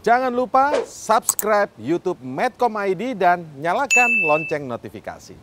Jangan lupa subscribe YouTube Medcom ID dan nyalakan lonceng notifikasi.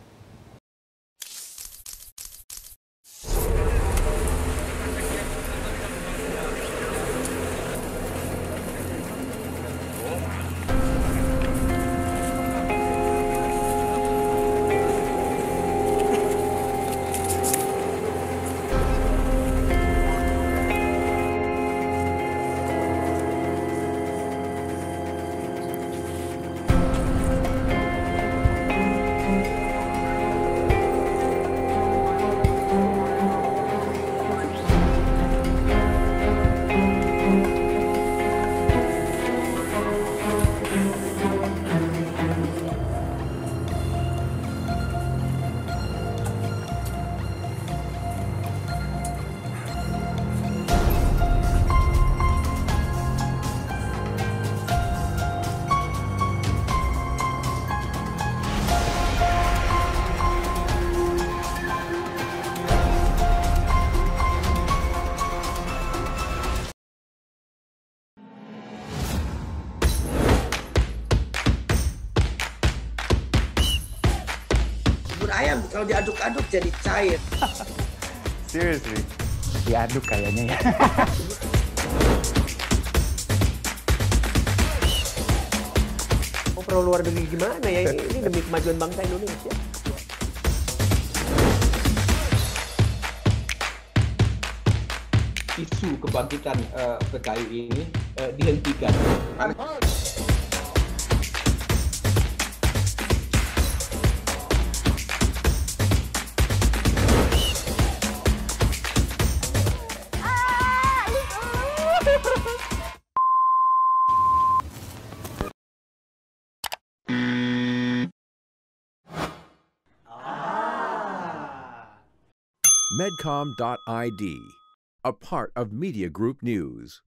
Ayam kalau diaduk-aduk jadi cair. Seriously? Diaduk kayaknya ya. Mau perlu luar negeri gimana ya? Ini demi kemajuan bangsa Indonesia. Isu kebangkitan PKI ini dihentikan. Medcom.id, a part of Media Group News.